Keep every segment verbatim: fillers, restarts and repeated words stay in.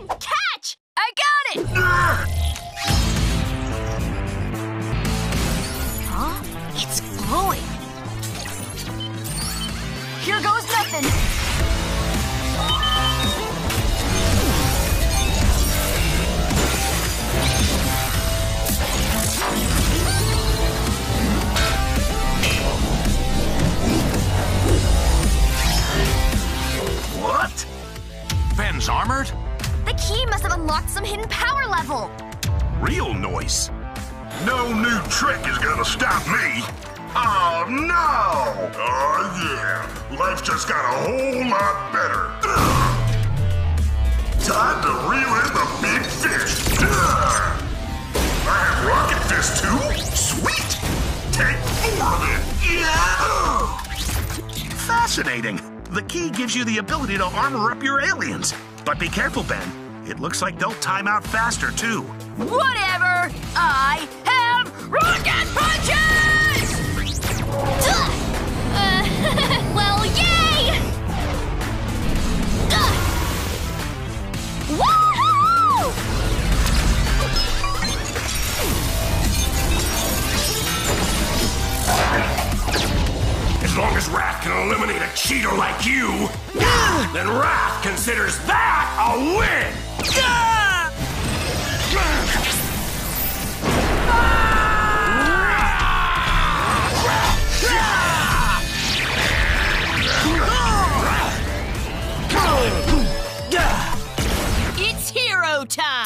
Ben, catch! I got it! Huh? It's glowing. Here goes nothing. What? Ben's armored? The key must have unlocked some hidden power level. Real noise. No new trick is gonna stop me. Oh, no! Oh, yeah. Life just got a whole lot better. Time to reel in the big fish. I have Rocket Fist, too? Sweet! Take four of it. Yeah! Fascinating. The key gives you the ability to armor up your aliens. But be careful, Ben. It looks like they'll time out faster, too. Whatever! I have rocket punches! Uh, well, yay! Uh. Woohoo! As long as Wrath can eliminate a cheater like you, then Wrath considers that a win! It's hero time!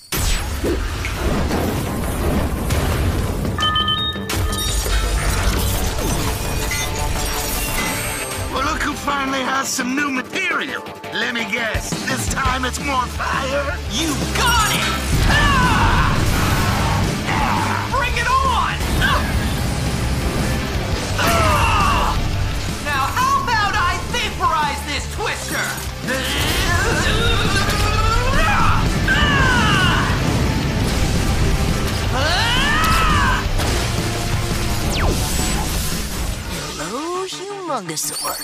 Well, look who finally has some new material. Let me guess, this time it's more fire? You got it! Ah! Bring it on! Ah! Now, how about I vaporize this twister? Hello, Humongosaur.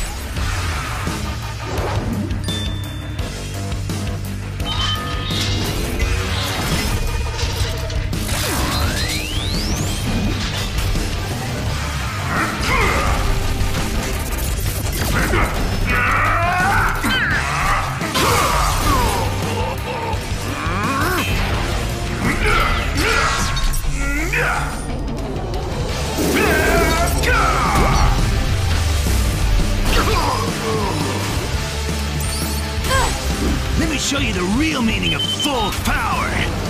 Let me show you the real meaning of full power.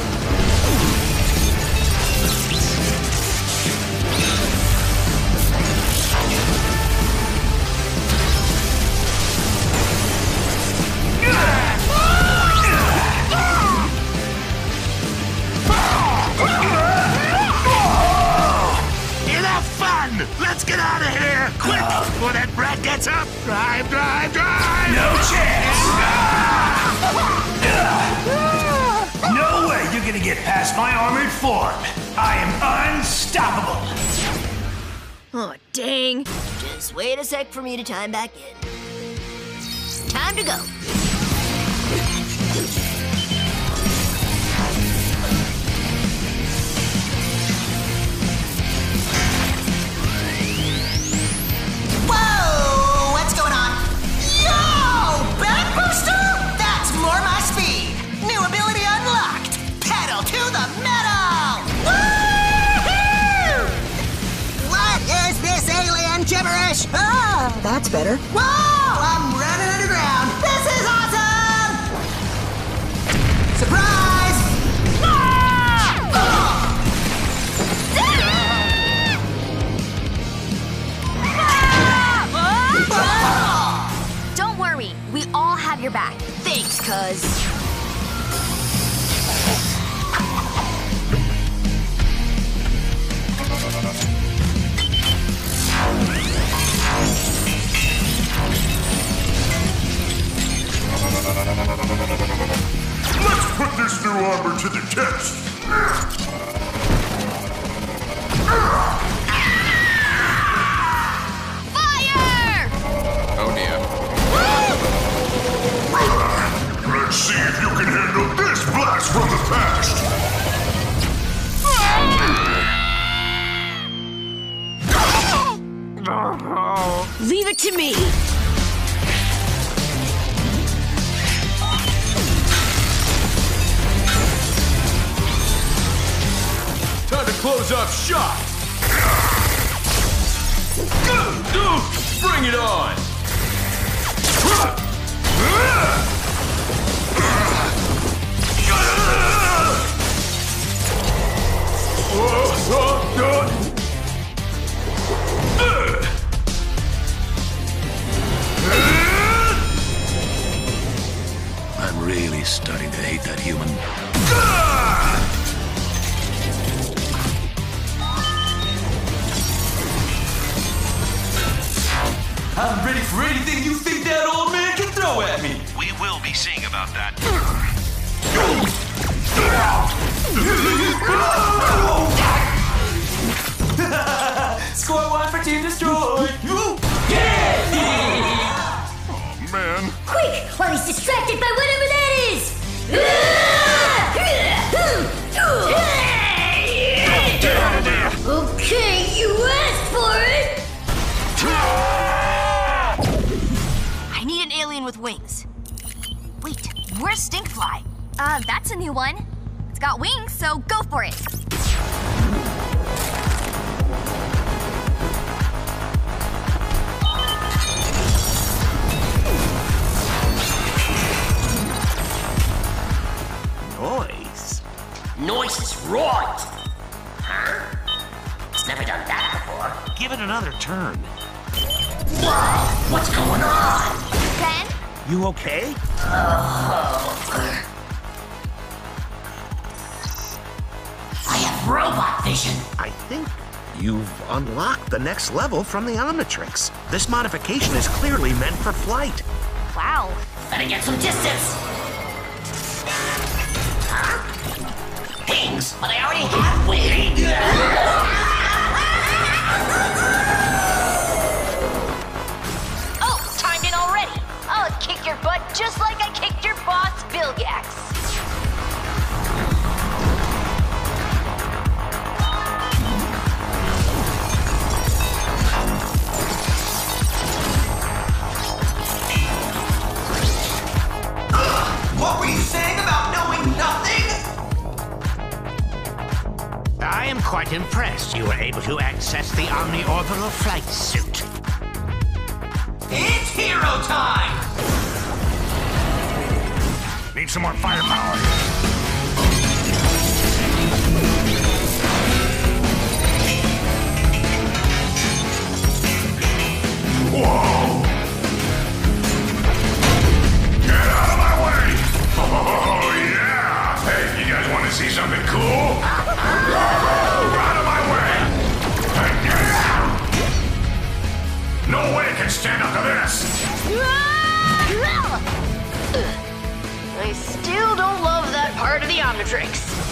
Enough fun! Let's get out of here! Quick! Before that brat gets up! Drive, drive, drive! No chance! No way you're gonna get past my armored form. I am unstoppable. Oh, dang. Just wait a sec for me to time back in. Time to go. Whoa! What's going on? Yo! Back booster? That's more my speed. New ability unlocked. Pedal to the metal! Woohoo! What is this alien gibberish? Ah, that's better. Whoa! I'm running underground. This is awesome! Surprise! Ah! Ah! Ah! Don't worry, we all have your back. Thanks, cuz. Let's put this new armor to the test! Fire! Oh dear. Let's see if you can handle this blast from the past! Leave it to me! Time to close up shop! Bring it on! I'm really starting to hate that human. I'm ready for anything you think that old man can throw at me! We will be seeing about that. Score one for Team Destroyed! Man. Quick, while he's distracted by whatever that is! Okay, you asked for it! I need an alien with wings. Wait, where's Stinkfly? Uh, that's a new one. It's got wings, so go for it. Noise? Noise is right! Huh? It's never done that before. Give it another turn. Whoa! What's going on? Ben? You okay? I have robot vision. I think you've unlocked the next level from the Omnitrix. This modification is clearly meant for flight. Wow. Better get some distance. Huh? Wings? But I already have wings. Oh, timed in already. I'll kick your butt just like I kicked your boss, Vilgax. What were you saying about knowing nothing? I am quite impressed you were able to access the Omni-Orbital flight suit. It's hero time! Need some more firepower. Whoa! Get out of my way! Oh, yeah! Hey, you guys want to see something cool? Out of my way! No way can stand up to this! I still don't love that part of the Omnitrix.